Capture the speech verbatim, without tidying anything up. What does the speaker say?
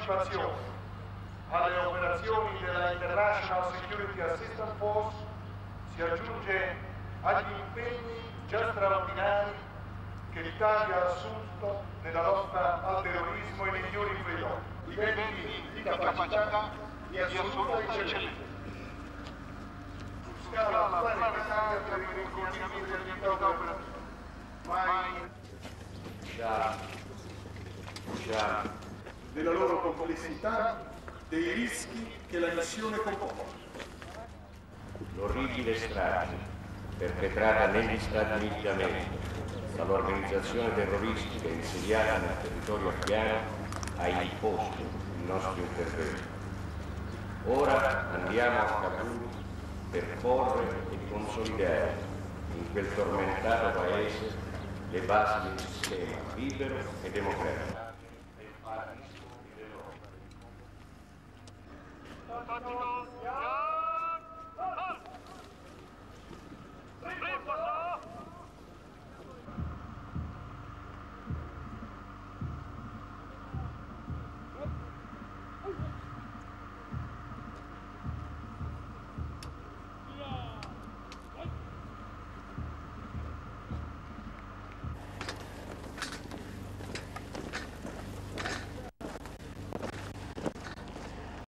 partecipazione alle operazioni della International Security Assistance Force si aggiunge agli impegni già straordinari che l'Italia ha assunto nella lotta al terrorismo e nei migliori freedom, livelli di capacità di assoluta eccellenza. Su scala planetaria per i coordinamenti dell'attività operativa. Mai già, già della loro complessità, dei rischi che la missione comporta. L'orribile strage perpetrata negli Stati Uniti d'America dall'organizzazione terroristica insediata nel territorio afghano ha imposto il nostro intervento. Ora andiamo a Kabul per porre e consolidare in quel tormentato paese le basi di un sistema libero e democratico. Tatino,